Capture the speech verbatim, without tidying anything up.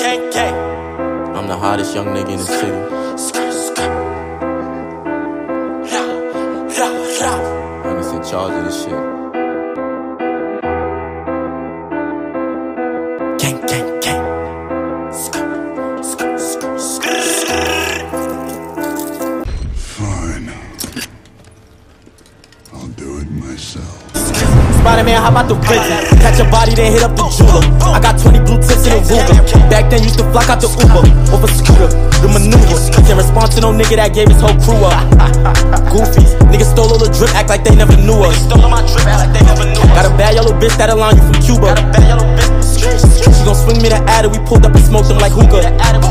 I'm the hottest young nigga in the city. Niggas in charge of this shit. Gang, gang, gang. Fine. I'll do it myself. Spider-Man, hop out the prison. Catch a body, then hit up the jeweler. I got twenty blue tips in a Ruger. Back then, used to flock out the Uber. Off a scooter, the maneuver. Can't respond to no nigga that gave his whole crew up. Goofies, niggas stole all the drip, act like they never knew us. Got a bad yellow bitch that'll line you from Cuba. She gon' swing me the adder, we pulled up and smoked them like hookah.